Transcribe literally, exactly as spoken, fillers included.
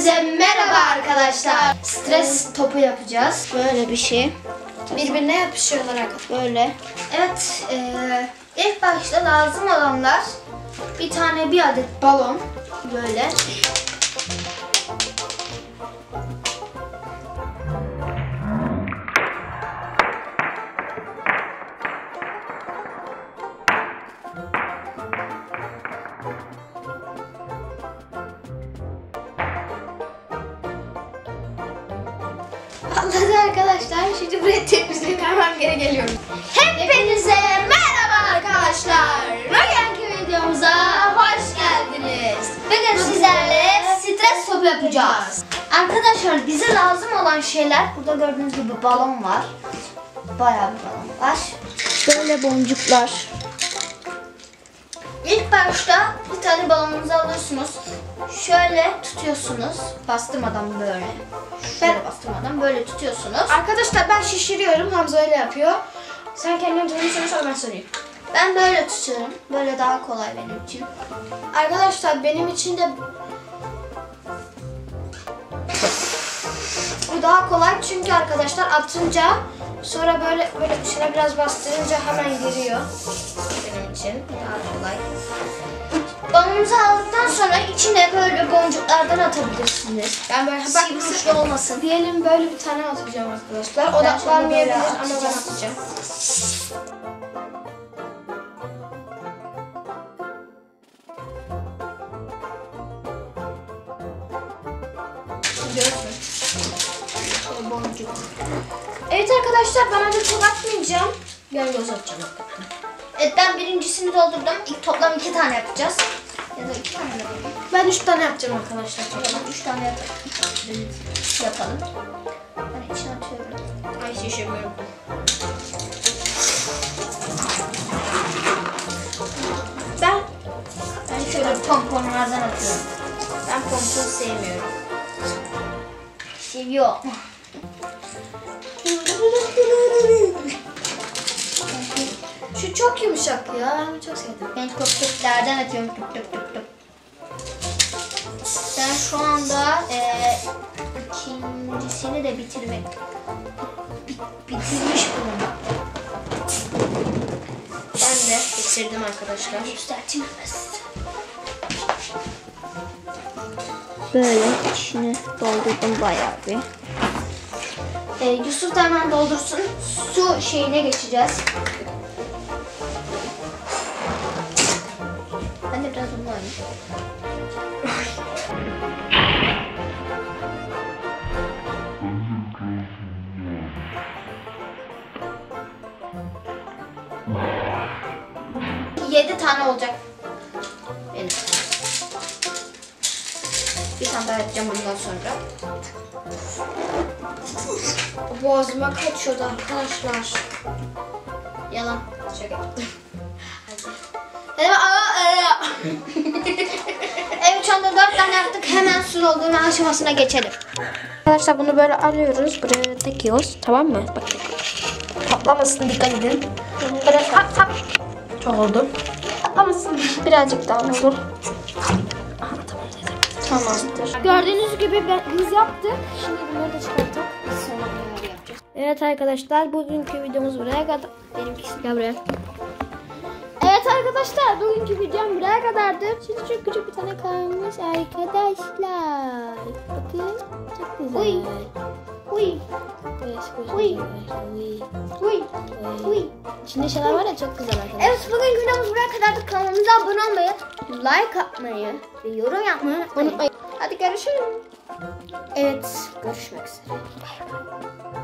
Hepinize merhaba arkadaşlar. Stres topu yapacağız. Böyle bir şey. Birbirine yapışıyorlar arkadaşlar. Böyle. Evet. E, ilk başta lazım olanlar bir tane bir adet balon. Böyle. Anladım arkadaşlar. Şimdi buraya temizlik hemen geri geliyorum. Hepinize merhaba arkadaşlar. Bugünkü videomuza hoş geldiniz. Bugün sizlerle stres topu yapacağız. Arkadaşlar bize lazım olan şeyler, burada gördüğünüz gibi balon var. Bayağı bir balon var. Böyle boncuklar. İlk başta bir tane balonunuzu alıyorsunuz. Şöyle tutuyorsunuz. Bastırmadan böyle. Şöyle bastırmadan böyle tutuyorsunuz. Arkadaşlar ben şişiriyorum. Hamza öyle yapıyor. Sen kendin tanıyorsun, sonra ben sorayım. Ben böyle tutuyorum. Böyle daha kolay benim için. Arkadaşlar benim için de bu daha kolay çünkü arkadaşlar atınca sonra böyle böyle şuna biraz bastırınca hemen giriyor. Benim için daha kolay. Balonunuzu aldıktan sonra içine böyle boncuklardan atabilirsiniz. Ben böyle bak Sivri uçlu olmasın. diyelim böyle bir tane atacağım arkadaşlar. Ben Odaklanmayabilir şöyle ama böyle ben atacağım. atacağım. Biliyorsun. Şöyle boncuk. Evet arkadaşlar ben önce çok atmayacağım. Ben göz atacağım. Evet, ben birincisini doldurdum. İlk toplam iki tane yapacağız. Ya da iki tane mi yapalım? Ben üç tane yapacağım arkadaşlar. O zaman üç tane yapalım. yapalım. Ben içine atıyorum. Ay şişemiyorum. Ben Ben şöyle pomponlardan atıyorum. ben pompon sevmiyorum. Seviyor. Şu çok yumuşak ya. Ben çok sevdim. Ben köpüklerden atıyorum. Tık tık tık tık. Ben şu anda e, ikincisini de bitirmek bit, bitirmiş bulundum. Ben de bitirdim arkadaşlar. Yükseltilmez. Böyle içine doldurdum bayağı bir. Ee, Yusuf da hemen doldursun. Su şeyine geçeceğiz. Ben de biraz bunu alayım. Yedi tane olacak. Benim. Bir tane daha yapacağım bundan sonra. Boğazıma kaçıyordu arkadaşlar. Yalan. Şaka yaptım. Evet, şu anda dört tane yaptık. Hemen su doldurma aşamasına geçelim. Arkadaşlar bunu böyle alıyoruz. Buraya dikiyoruz. Tamam mı? Bakın. Patlamasın, dikkat edin. Böyle tap tap. Çok oldu. Patlamasın. Birazcık daha olur. Aha, tamam dedim. Tamamdır. Gördüğünüz gibi ben, biz yaptık. Şimdi bunları da çıkarttık. Biz sonra bunları yapacağız. Evet arkadaşlar, bugünkü videomuz buraya kadar. Benimkisi Gabriel. Evet arkadaşlar, bugünkü videom buraya kadardı. Şimdi çok küçük bir tane kalmış arkadaşlar. Bakın, çok güzel. Uy. Uy. Uy. Uy. Uy. Uy. İçinde şeyler var ya, çok güzel arkadaşlar. Evet, bugün videomuz buraya kadardı. Kanalımıza abone olmayı, like atmayı ve yorum yapmayı unutmayın. Unutmayın. Hadi görüşürüz. Evet, görüşmek üzere. Bay bay.